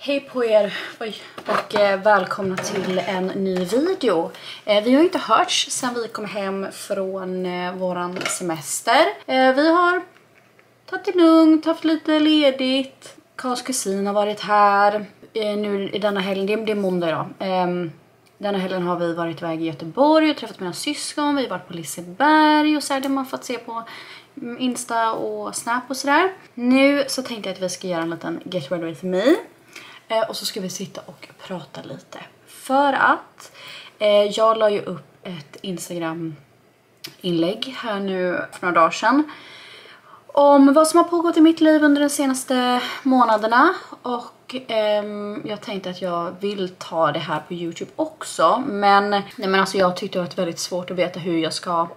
Hej på er och välkomna till en ny video. Vi har inte hörts sedan vi kom hem från våran semester. Vi har tagit det lugnt, haft lite ledigt. Karls kusin har varit här. Nu i denna helgen, det är måndag idag. Denna helgen har vi varit iväg i Göteborg och träffat mina syskon. Vi har varit på Liseberg och så här, det man fått se på Insta och Snap och sådär. Nu så tänkte jag att vi ska göra en liten get ready with me. Och så ska vi sitta och prata lite. För att jag la ju upp ett Instagram-inlägg här nu för några dagar sedan. Om vad som har pågått i mitt liv under de senaste månaderna. Och jag tänkte att jag vill ta det här på YouTube också. Men alltså jag tyckte det var väldigt svårt att veta hur jag ska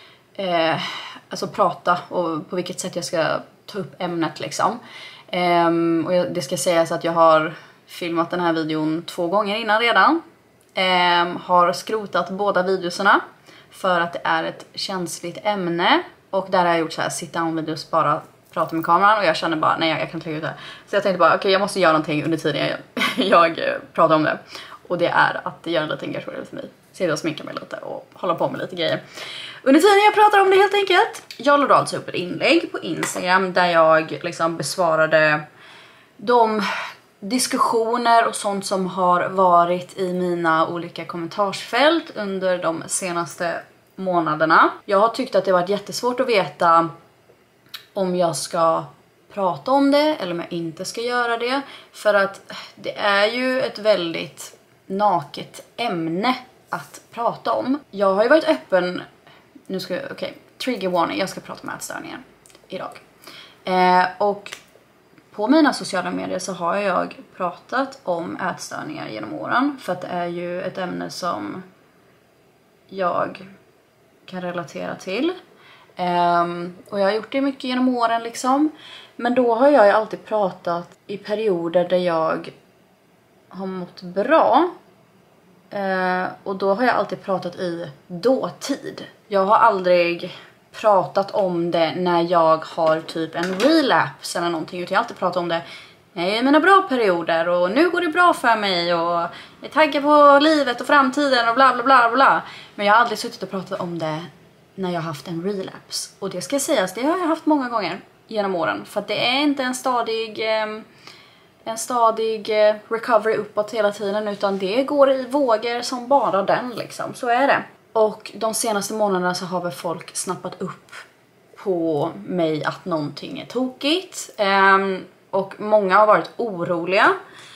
alltså prata. Och på vilket sätt jag ska ta upp ämnet liksom. Och det ska sägas att jag har filmat den här videon 2 gånger innan redan. Har skrotat båda videoserna för att det är ett känsligt ämne. Och där har jag gjort så här sit-down videos, bara prata med kameran. Och jag känner bara, nej jag kan inte lägga ut det. Så jag tänkte bara, okej, jag måste göra någonting under tiden jag pratar om det. Och det är att göra en liten get ready with me. Sitta och sminka mig lite och hålla på med lite grejer. Under tiden jag pratar om det helt enkelt. Jag lade alltså upp ett inlägg på Instagram där jag liksom besvarade de diskussioner och sånt som har varit i mina olika kommentarsfält under de senaste månaderna. Jag har tyckt att det varit jättesvårt att veta om jag ska prata om det eller om jag inte ska göra det. För att det är ju ett väldigt naket ämne att prata om. Jag har ju varit öppen, nu ska jag, okej, trigger warning, jag ska prata om ätstörningar idag. Och på mina sociala medier så har jag pratat om ätstörningar genom åren. För att det är ju ett ämne som jag kan relatera till. Och jag har gjort det mycket genom åren liksom. Men då har jag ju alltid pratat i perioder där jag har mått bra. Och då har jag alltid pratat i dåtid. Jag har aldrig pratat om det när jag har typ en relapse eller någonting. Utan jag har alltid pratat om det i mina bra perioder. Och nu går det bra för mig. Och jag är taggad på livet och framtiden och bla bla bla bla. Men jag har aldrig suttit och pratat om det när jag har haft en relapse. Och det ska sägas, det har jag haft många gånger genom åren. För att det är inte en stadig recovery uppåt hela tiden, utan det går i vågor som bara den liksom. Så är det. Och de senaste månaderna så har väl folk snappat upp på mig att någonting är tokigt. Och många har varit oroliga.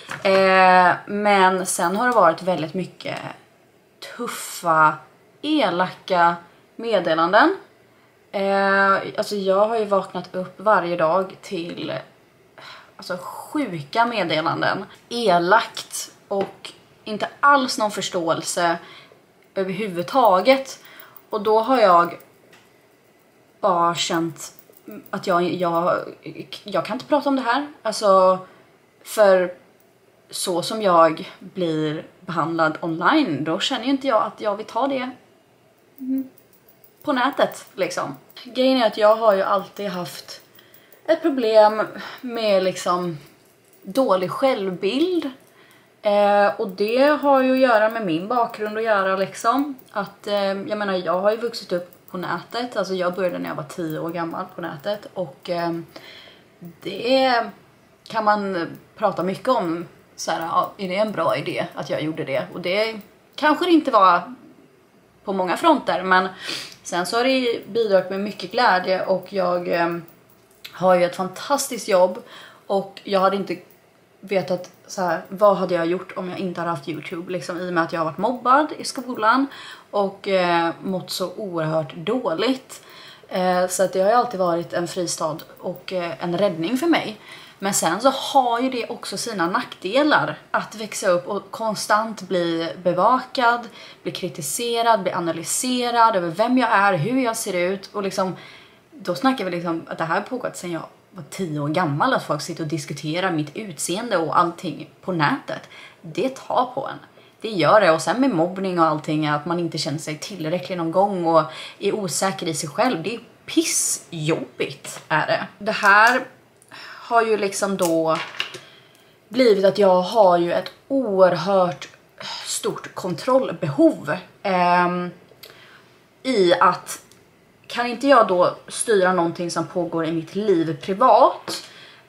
Men sen har det varit väldigt mycket tuffa, elaka meddelanden. Alltså jag har ju vaknat upp varje dag till alltså sjuka meddelanden. Elakt och inte alls någon förståelse överhuvudtaget. Och då har jag bara känt att jag kan inte prata om det här. Alltså för så som jag blir behandlad online, då känner ju inte jag att jag vill ta det på nätet liksom. Grejen är att jag har ju alltid haft ett problem med liksom dålig självbild. Och det har ju att göra med min bakgrund att göra liksom. Att jag menar, jag har ju vuxit upp på nätet. Alltså jag började när jag var 10 år gammal på nätet. Och det kan man prata mycket om. Så här, ja, är det en bra idé att jag gjorde det? Och det kanske det inte var på många fronter. Men sen så har det bidragit med mycket glädje. Och jag har ju ett fantastiskt jobb. Och jag hade inte vetat så här, vad hade jag gjort om jag inte hade haft YouTube liksom, i och med att jag har varit mobbad i skolan och mått så oerhört dåligt. Så att det har ju alltid varit en fristad och en räddning för mig. Men sen så har ju det också sina nackdelar att växa upp och konstant bli bevakad, bli kritiserad, bli analyserad över vem jag är, hur jag ser ut. Och liksom, då snackar vi liksom att det här har pågått sedan jag var 10 år gammal, att folk sitter och diskuterar mitt utseende och allting på nätet. Det tar på en. Det gör det. Och sen med mobbning och allting, att man inte känner sig tillräcklig någon gång och är osäker i sig själv. Det är pissjobbigt är det. Det här har ju liksom då blivit att jag har ju ett oerhört stort kontrollbehov i att kan inte jag då styra någonting som pågår i mitt liv privat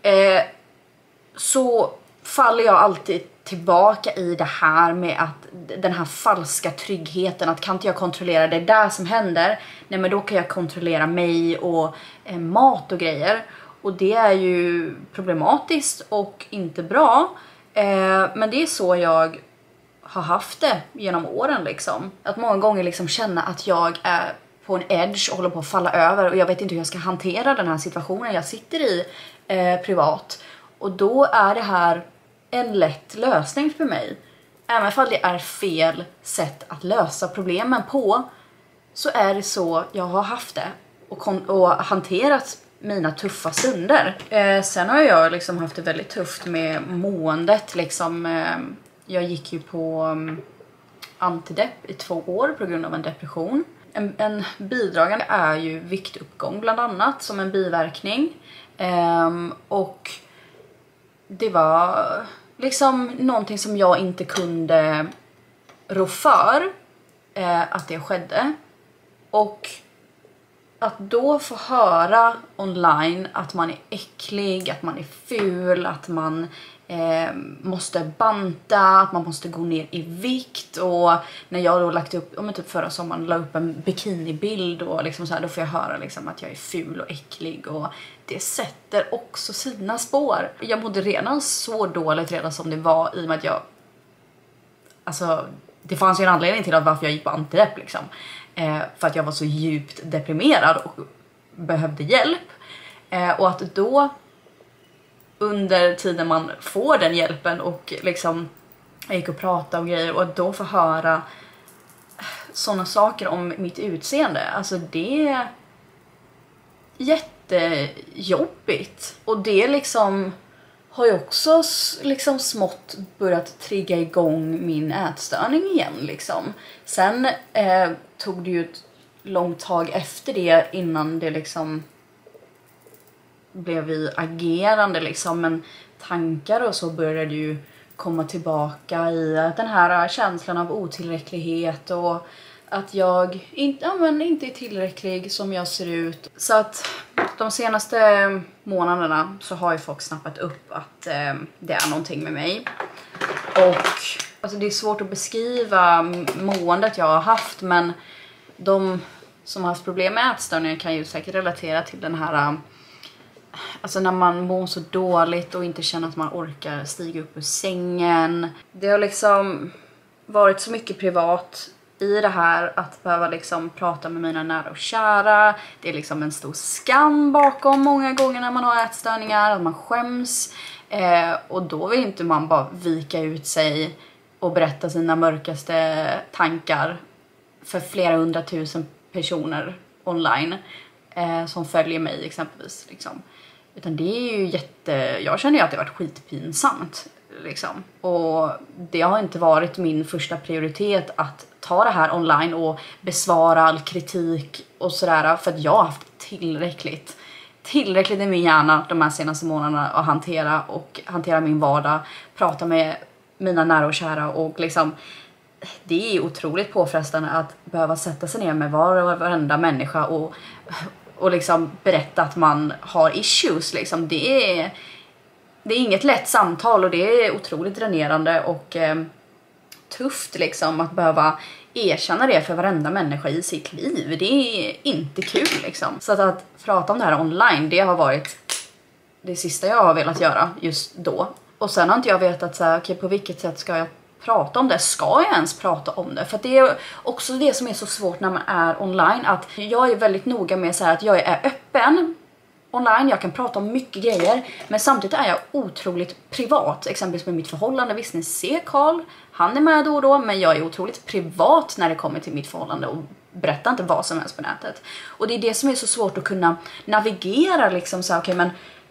så faller jag alltid tillbaka i det här med att den här falska tryggheten, att kan inte jag kontrollera det där som händer, nej men då kan jag kontrollera mig och mat och grejer, och det är ju problematiskt och inte bra, men det är så jag har haft det genom åren liksom, att många gånger liksom känna att jag är på en edge och håller på att falla över och jag vet inte hur jag ska hantera den här situationen jag sitter i privat, och då är det här en lätt lösning för mig. Även om det är fel sätt att lösa problemen på, så är det så jag har haft det och hanterat mina tuffa stunder. Sen har jag liksom haft det väldigt tufft med måendet liksom. Jag gick ju på antidepp i 2 år på grund av en depression. En bidragande är ju viktuppgång bland annat som en biverkning. Och det var liksom någonting som jag inte kunde rå för att det skedde. Och att då få höra online att man är äcklig, att man är ful, att man måste banta, att man måste gå ner i vikt, och när jag då lagt upp, om typ förra sommaren la upp en bikinibild och liksom så här, då får jag höra liksom att jag är ful och äcklig, och det sätter också sina spår. Jag mådde redan så dåligt redan som det var, i och med att jag, alltså det fanns ju en anledning till att varför jag gick på antidepp liksom, för att jag var så djupt deprimerad och behövde hjälp, och att då under tiden man får den hjälpen och liksom jag gick och pratade och grejer, och att då få höra såna saker om mitt utseende, alltså det är jättejobbigt. Och det liksom har ju också liksom smått börjat trigga igång min ätstörning igen liksom. Sen tog det ju ett långt tag efter det innan det liksom blev vi agerande liksom, men tankar och så började ju komma tillbaka i den här känslan av otillräcklighet och att jag inte är tillräcklig som jag ser ut. Så att de senaste månaderna så har ju folk snappat upp att det är någonting med mig. Och alltså det är svårt att beskriva måendet jag har haft, men de som har haft problem med ätstörningar kan ju säkert relatera till den här, alltså när man mår så dåligt och inte känner att man orkar stiga upp ur sängen. Det har liksom varit så mycket privat i det här att behöva liksom prata med mina nära och kära. Det är liksom en stor skam bakom många gånger när man har ätstörningar, att man skäms. Och då vill inte man bara vika ut sig och berätta sina mörkaste tankar för flera 100 000 personer online som följer mig exempelvis liksom. Utan det är ju jag känner ju att det har varit skitpinsamt liksom. Och det har inte varit min första prioritet att ta det här online och besvara all kritik och sådär, för att jag har haft tillräckligt i min hjärna de här senaste månaderna att hantera min vardag, prata med mina nära och kära, och liksom det är otroligt påfrestande att behöva sätta sig ner med varenda människa och liksom berätta att man har issues liksom. Det är inget lätt samtal, och det är otroligt dränerande och tufft liksom att behöva erkänna det för varenda människa i sitt liv. Det är inte kul liksom. Så att prata om det här online, det har varit det sista jag har velat göra just då. Och sen har inte jag vetat så här, okej, på vilket sätt ska jag prata om det? Ska jag ens prata om det? För att det är också det som är så svårt när man är online, att jag är väldigt noga med så här att jag är öppen online, jag kan prata om mycket grejer, men samtidigt är jag otroligt privat, exempelvis med mitt förhållande. Visst, ni ser Carl, han är med då och då, men jag är otroligt privat när det kommer till mitt förhållande och berättar inte vad som helst på nätet. Och det är det som är så svårt att kunna navigera liksom, så okej, men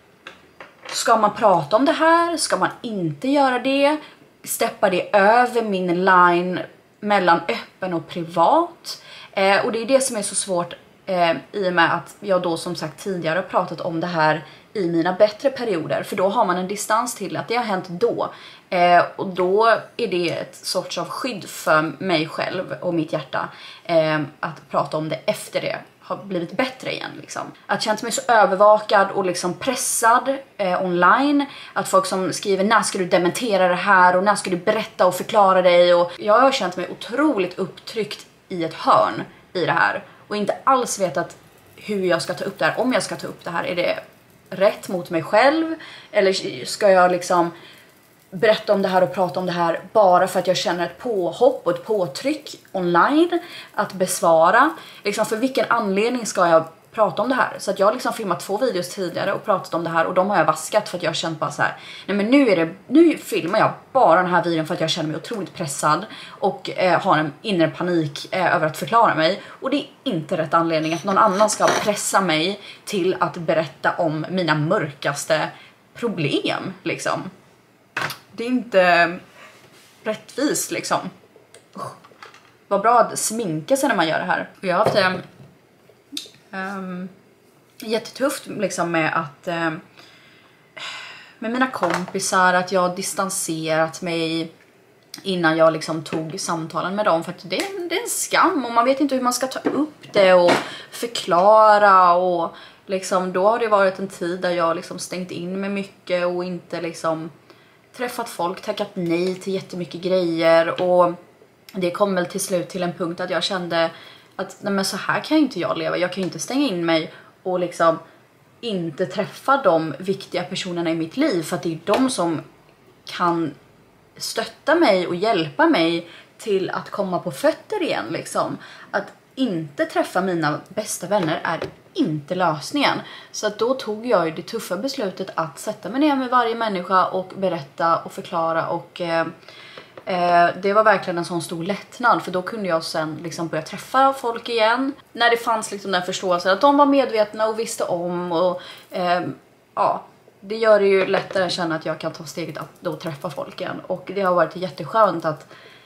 ska man prata om det här? Ska man inte göra det? Steppar det över min line mellan öppen och privat? Och det är det som är så svårt i och med att jag då som sagt tidigare har pratat om det här i mina bättre perioder, för då har man en distans till att det har hänt då. Och då är det ett sorts av skydd för mig själv och mitt hjärta att prata om det efter det har blivit bättre igen liksom. Att känna mig så övervakad och liksom pressad online, att folk som skriver när ska du dementera det här och när ska du berätta och förklara dig, och jag har känt mig otroligt upptryckt i ett hörn i det här och inte alls vetat hur jag ska ta upp det här, om jag ska ta upp det här, är det rätt mot mig själv eller ska jag liksom berätta om det här och prata om det här bara för att jag känner ett påhopp och ett påtryck online att besvara. Liksom, för vilken anledning ska jag prata om det här? Så att jag har liksom filmat 2 videos tidigare och pratat om det här, och de har jag vaskat för att jag har känt bara så här: nej men nu filmar jag bara den här videon för att jag känner mig otroligt pressad och har en inre panik över att förklara mig. Och det är inte rätt anledning att någon annan ska pressa mig till att berätta om mina mörkaste problem liksom. Det är inte rättvist liksom. Vad bra att sminka sig när man gör det här. Och jag har haft det jättetufft liksom med att med mina kompisar, att jag distanserat mig innan jag liksom tog samtalen med dem, för att det är en skam och man vet inte hur man ska ta upp det och förklara, och liksom då har det varit en tid där jag liksom stängt in mig mycket och inte liksom träffat folk, tackat nej till jättemycket grejer, och det kom väl till slut till en punkt att jag kände att nej men så här kan inte jag leva. Jag kan ju inte stänga in mig och liksom inte träffa de viktiga personerna i mitt liv, för att det är de som kan stötta mig och hjälpa mig till att komma på fötter igen liksom. Att inte träffa mina bästa vänner är inte lösningen. Så att då tog jag ju det tuffa beslutet att sätta mig ner med varje människa och berätta och förklara, och det var verkligen en sån stor lättnad, för då kunde jag sen liksom börja träffa folk igen när det fanns liksom den förståelsen att de var medvetna och visste om, och ja, det gör det ju lättare att känna att jag kan ta steget att då träffa folk igen. Och det har varit jätteskönt att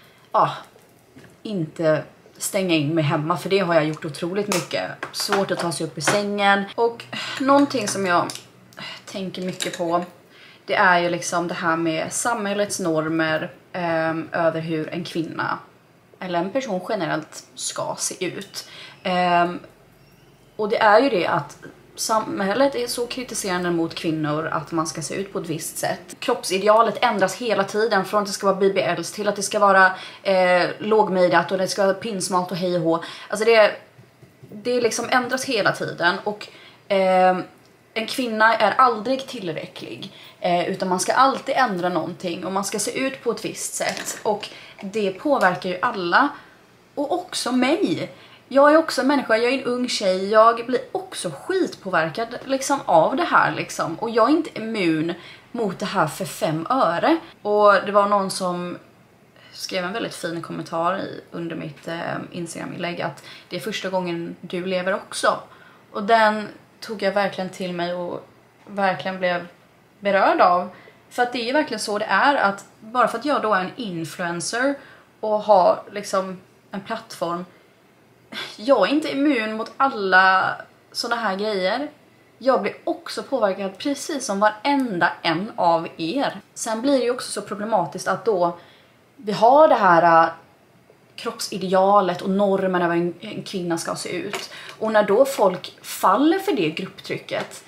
inte stänga in mig hemma, för det har jag gjort otroligt mycket. Svårt att ta sig upp i sängen. Och någonting som jag tänker mycket på, det är ju liksom det här med samhällets normer över hur en kvinna eller en person generellt ska se ut. Och det är ju det att samhället är så kritiserande mot kvinnor att man ska se ut på ett visst sätt. Kroppsidealet ändras hela tiden, från att det ska vara BBLs till att det ska vara lågmejdat och det ska vara pinsmalt och hej och hå. Alltså det liksom ändras hela tiden, och en kvinna är aldrig tillräcklig, utan man ska alltid ändra någonting och man ska se ut på ett visst sätt, och det påverkar ju alla, och också mig. Jag är också en människa, jag är en ung tjej, jag blir också skitpåverkad liksom av det här liksom, och jag är inte immun mot det här för 5 öre. Och det var någon som skrev en väldigt fin kommentar under mitt Instagram-inlägg att det är första gången du lever också, och den tog jag verkligen till mig och verkligen blev berörd av, för att det är verkligen så det är, att bara för att jag då är en influencer och har liksom en plattform, jag är inte immun mot alla såna här grejer. Jag blir också påverkad precis som varenda en av er. Sen blir det ju också så problematiskt att då vi har det här kroppsidealet och normen över en kvinna ska se ut. Och när då folk faller för det grupptrycket,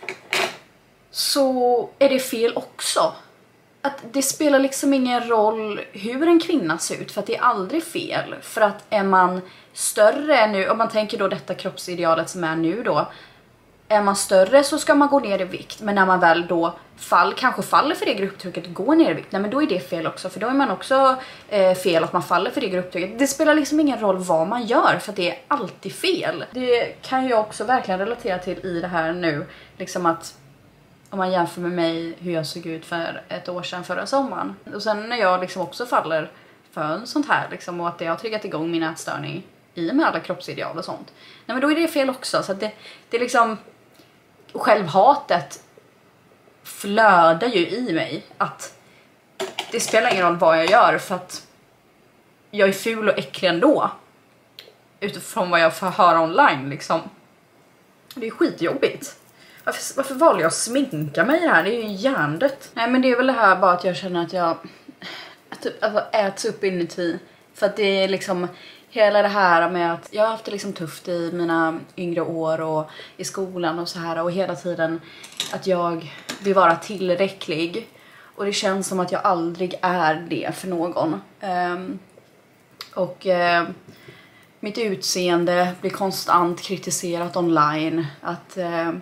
så är det fel också. Att det spelar liksom ingen roll hur en kvinna ser ut, för att det är aldrig fel. För att är man större nu, om man tänker då detta kroppsidealet som är nu då, är man större så ska man gå ner i vikt, men när man väl då kanske faller för det grupptrycket, går ner i vikt, nej men då är det fel också, för då är man också fel att man faller för det grupptrycket. Det spelar liksom ingen roll vad man gör, för det är alltid fel. Det kan jag också verkligen relatera till i det här nu, liksom att om man jämför med mig hur jag såg ut för 1 år sedan förra sommaren, och sen när jag liksom också faller för sånt här liksom, och att det har triggat igång min ätstörning i med alla kroppsideal och sånt, nej men då är det fel också. Så att det är liksom, självhatet flödar ju i mig, att det spelar ingen roll vad jag gör, för att jag är ful och äcklig ändå utifrån vad jag får höra online liksom. Det är skitjobbigt Varför valde jag att sminka mig i det här? Det är ju hjärndött. Nej, men det är väl det här bara att jag känner att jag typ, alltså, äts upp inuti. För att det är liksom hela det här med att jag har haft det liksom tufft i mina yngre år och i skolan och så här. Och hela tiden att jag vill vara tillräcklig. Och det känns som att jag aldrig är det för någon. Mitt utseende blir konstant kritiserat online. Att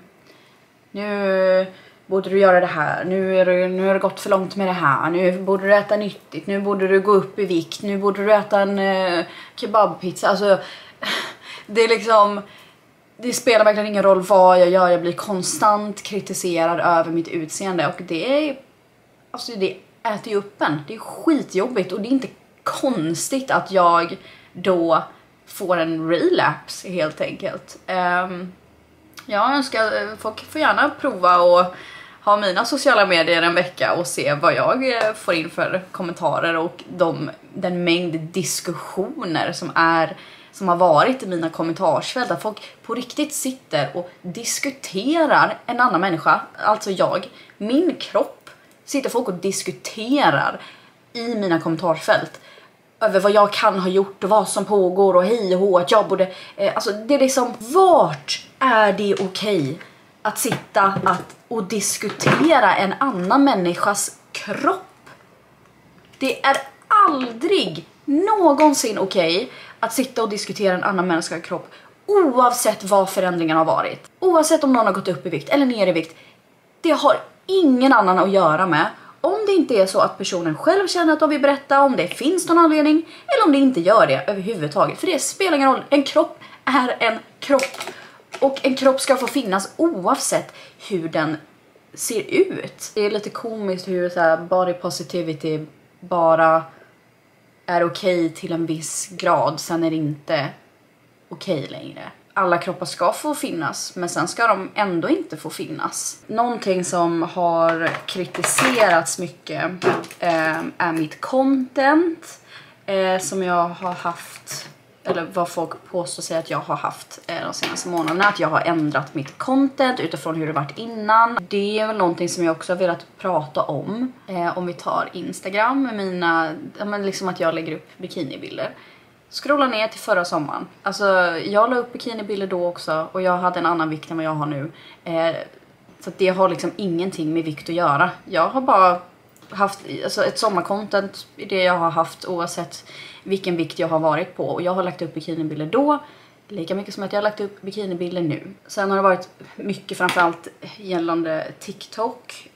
nu borde du göra det här. Nu har det gått för långt med det här. Nu borde du äta nyttigt. Nu borde du gå upp i vikt. Nu borde du äta en kebabpizza. Alltså, det är liksom... Det spelar verkligen ingen roll vad jag gör. Jag blir konstant kritiserad över mitt utseende. Och det är... Alltså det äter ju upp en. Det är skitjobbigt. Och det är inte konstigt att jag då får en relapse helt enkelt. Jag önskar folk får gärna prova och ha mina sociala medier en vecka och se vad jag får in för kommentarer och den mängd diskussioner som har varit i mina kommentarsfält. Där folk på riktigt sitter och diskuterar en annan människa, alltså min kropp, sitter folk och diskuterar i mina kommentarsfält över vad jag kan ha gjort och vad som pågår och hej och hå, att jag borde... alltså det är liksom, vart är det okej att sitta och diskutera en annan människas kropp? Det är aldrig någonsin okej att sitta och diskutera en annan människas kropp, oavsett vad förändringen har varit. Oavsett om någon har gått upp i vikt eller ner i vikt. Det har ingen annan att göra med. Om det inte är så att personen själv känner att de vill berätta, om det finns någon anledning, eller om det inte gör det överhuvudtaget. För det spelar ingen roll. En kropp är en kropp. Och en kropp ska få finnas oavsett hur den ser ut. Det är lite komiskt hur så här body positivity bara är okej till en viss grad. Sen är det inte okej längre. Alla kroppar ska få finnas, men sen ska de ändå inte få finnas. Någonting som har kritiserats mycket är mitt content som jag har haft, eller vad folk påstår sig att jag har haft de senaste månaderna. Att jag har ändrat mitt content utifrån hur det varit innan. Det är väl någonting som jag också har velat prata om. Om vi tar Instagram med mina, liksom att jag lägger upp bikinibilder. Scrolla ner till förra sommaren. Alltså jag la upp bikinibilder då också. Och jag hade en annan vikt än vad jag har nu. Så att det har liksom ingenting med vikt att göra. Jag har bara haft ett sommarcontent i det jag har haft, oavsett vilken vikt jag har varit på. Och jag har lagt upp bikinibilder då, lika mycket som att jag har lagt upp bikinibilder nu. Sen har det varit mycket framförallt gällande TikTok.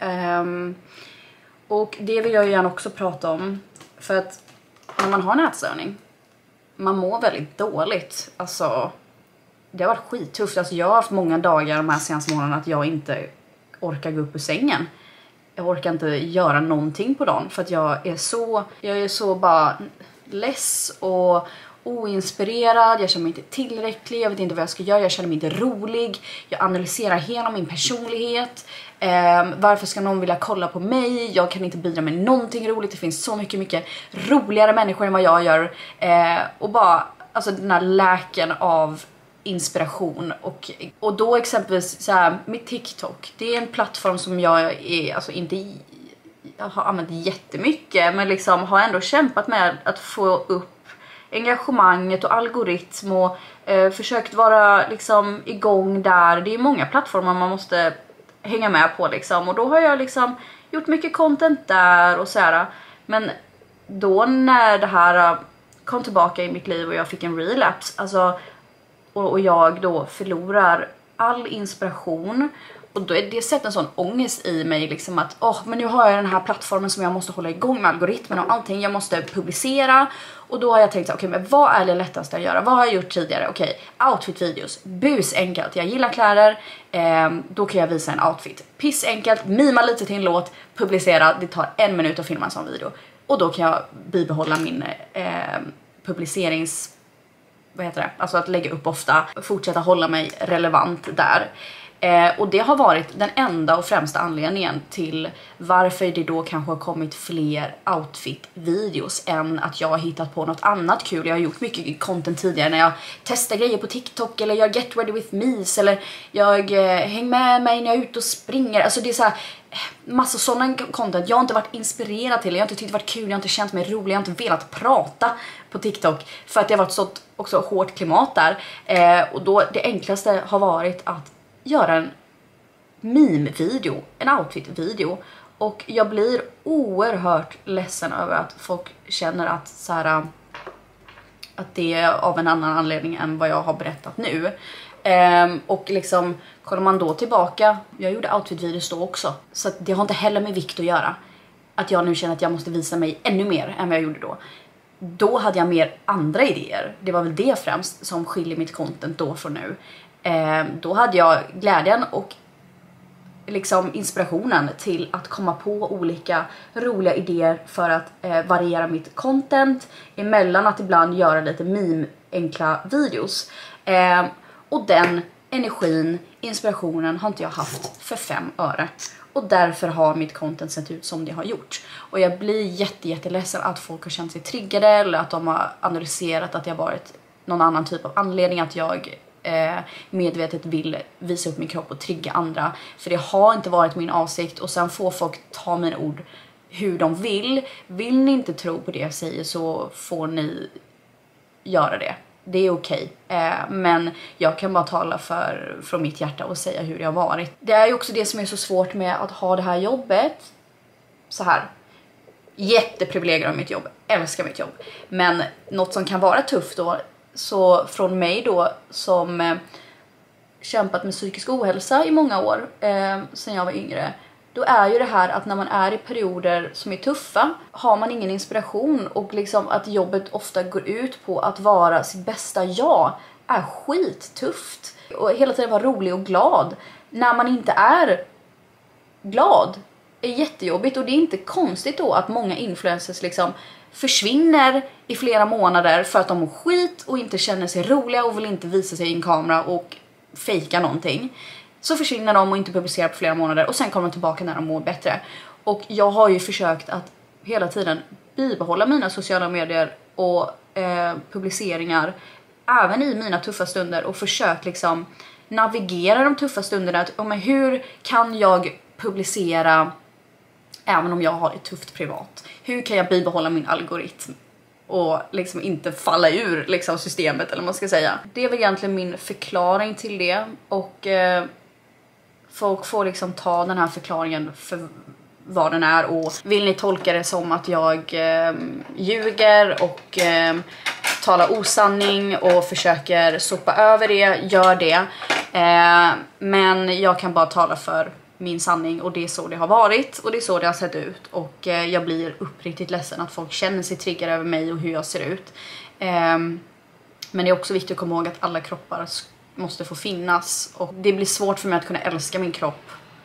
Och det vill jag ju gärna också prata om. För att när man har en ätstörning, man mår väldigt dåligt. Alltså, det har varit skittufft. Alltså, jag har haft många dagar de här senaste månaderna att jag inte orkar gå upp ur sängen. Jag orkar inte göra någonting på dagen. För att jag är så bara less och oinspirerad. Jag känner mig inte tillräcklig. Jag vet inte vad jag ska göra. Jag känner mig inte rolig. Jag analyserar hela min personlighet. Varför ska någon vilja kolla på mig? Jag kan inte bidra med någonting roligt. Det finns så mycket roligare människor än vad jag gör. Och bara, alltså den här läken av inspiration. Och då exempelvis så här, med TikTok. Det är en plattform som jag är, alltså inte jag har använt jättemycket, men liksom har ändå kämpat med att få upp engagemanget och algoritm och försökt vara liksom igång där. Det är många plattformar man måste hänga med på liksom. Och då har jag liksom gjort mycket content där och så här. Men då när det här kom tillbaka i mitt liv och jag fick en relapse, alltså, och jag då förlorar all inspiration, och då är det sett en sån ångest i mig liksom att men nu har jag den här plattformen som jag måste hålla igång med algoritmen och allting, jag måste publicera. Och då har jag tänkt okej, men vad är det lättaste att göra? Vad har jag gjort tidigare? Okej, outfit-videos, bus enkelt. Jag gillar kläder, då kan jag visa en outfit. Piss enkelt, mima lite till en låt, publicera. Det tar 1 minut att filma en sån video. Och då kan jag bibehålla min publicerings... Vad heter det? Alltså att lägga upp ofta, fortsätta hålla mig relevant där. Och det har varit den enda och främsta anledningen till varför det då kanske har kommit fler outfit-videos än att jag har hittat på något annat kul. Jag har gjort mycket content tidigare när jag testar grejer på TikTok, eller jag get ready with me's, eller jag häng med mig när jag är ute och springer. Alltså det är så här, massa sådana content jag har inte varit inspirerad till, jag har inte tyckt det varit kul, jag har inte känt mig rolig, jag har inte velat prata på TikTok för att det har varit så också hårt klimat där. Och då det enklaste har varit att göra en meme-video, en outfit-video. Och jag blir oerhört ledsen över att folk känner att så här, att det är av en annan anledning än vad jag har berättat nu. Och liksom kollar man då tillbaka, jag gjorde outfit-videos då också, så att det har inte heller med vikt att göra. Att jag nu känner att jag måste visa mig ännu mer än vad jag gjorde då. Då hade jag mer andra idéer. Det var väl det främst som skiljer mitt content då från nu. Då hade jag glädjen och liksom inspirationen till att komma på olika roliga idéer för att variera mitt content emellan att ibland göra lite meme-enkla videos. Och den energin, inspirationen har inte jag haft för 5 öre. Och därför har mitt content sett ut som det har gjort. Och jag blir jätteledsen att folk har känt sig triggade, eller att de har analyserat att det har varit någon annan typ av anledning att jag medvetet vill visa upp min kropp och trigga andra. För det har inte varit min avsikt, och sen får folk ta mina ord hur de vill. Vill ni inte tro på det jag säger så får ni göra det. Det är okej. Men jag kan bara tala från mitt hjärta och säga hur det har varit. Det är ju också det som är så svårt med att ha det här jobbet. Så här. Jätteprivilegier av mitt jobb. Älskar mitt jobb. Men något som kan vara tufft då. Så från mig då som kämpat med psykisk ohälsa i många år. Sen jag var yngre. Då är ju det här att när man är i perioder som är tuffa har man ingen inspiration, och liksom att jobbet ofta går ut på att vara sitt bästa jag är skittufft. Och hela tiden vara rolig och glad när man inte är glad är jättejobbigt. Och det är inte konstigt då att många influencers liksom försvinner i flera månader för att de mår skit och inte känner sig roliga och vill inte visa sig i en kamera och fejka någonting. Så försvinner de och inte publicerar på flera månader, och sen kommer de tillbaka när de mår bättre. Och jag har ju försökt att hela tiden bibehålla mina sociala medier och publiceringar även i mina tuffa stunder, och försökt liksom navigera de tuffa stunderna. Men hur kan jag publicera även om jag har det tufft privat? Hur kan jag bibehålla min algoritm och liksom inte falla ur liksom systemet, eller vad man ska säga. Det är väl egentligen min förklaring till det, och folk får liksom ta den här förklaringen för vad den är. Och vill ni tolka det som att jag ljuger och talar osanning och försöker sopa över det, gör det. Men jag kan bara tala för min sanning, och det är så det har varit och det är så det har sett ut. Och jag blir uppriktigt ledsen att folk känner sig triggade över mig och hur jag ser ut. Men det är också viktigt att komma ihåg att alla kroppar måste få finnas, och det blir svårt för mig att kunna älska min kropp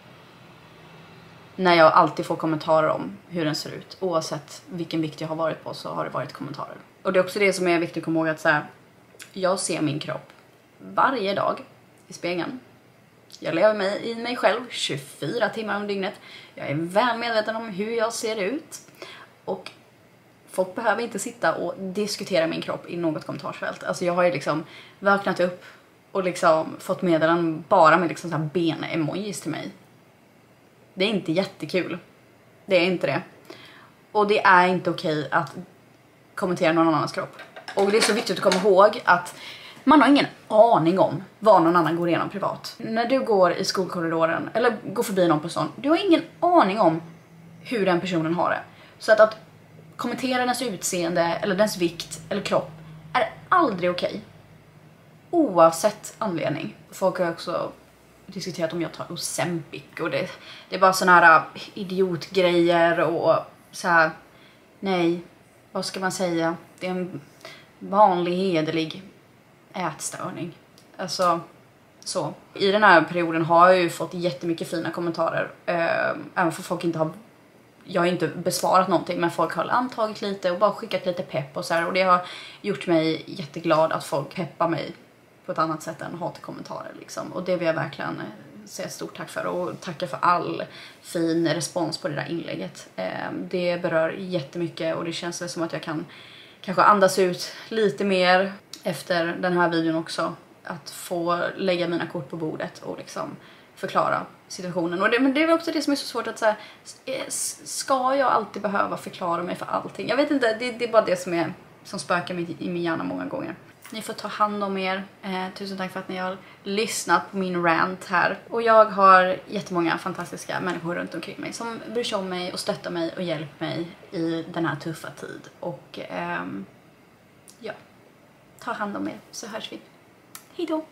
när jag alltid får kommentarer om hur den ser ut. Oavsett vilken vikt jag har varit på så har det varit kommentarer. Och det är också det som är viktigt att komma ihåg, att så här, jag ser min kropp varje dag i spegeln. Jag lever i mig själv 24 timmar om dygnet. Jag är väl medveten om hur jag ser ut. Och folk behöver inte sitta och diskutera min kropp i något kommentarsfält. Alltså jag har ju liksom vaknat upp och liksom fått meddelanden bara med liksom så här ben-emojis till mig. Det är inte jättekul. Det är inte det. Och det är inte okej att kommentera någon annans kropp. Och det är så viktigt att komma ihåg att man har ingen aning om vad någon annan går igenom privat. När du går i skolkorridoren eller går förbi någon person, du har ingen aning om hur den personen har det. Så att kommentera dens utseende eller dens vikt eller kropp är aldrig okej. Oavsett anledning. Folk har också diskuterat om jag tar Ozempic, och det är bara såna här idiotgrejer och så här. Nej, vad ska man säga? Det är en vanlig hederlig ätstörning. Alltså så. I den här perioden har jag ju fått jättemycket fina kommentarer. Även för folk inte har, jag har inte besvarat någonting, men folk har antagit lite och bara skickat lite pepp och så här. Och det har gjort mig jätteglad att folk peppar mig på ett annat sätt än hatkommentarer liksom. Och det vill jag verkligen säga ett stort tack för, och tacka för all fin respons på det där inlägget. Det berör jättemycket och det känns väl som att jag kan kanske andas ut lite mer efter den här videon också. Att få lägga mina kort på bordet och liksom förklara situationen. Men det är väl också det som är så svårt att säga. Ska jag alltid behöva förklara mig för allting? Jag vet inte, det är bara det som spökar i min hjärna många gånger. Ni får ta hand om er. Tusen tack för att ni har lyssnat på min rant här. Och jag har jättemånga fantastiska människor runt omkring mig som bryr sig om mig och stöttar mig och hjälper mig i den här tuffa tid. Och ja, ta hand om er så hörs vi. Hej då!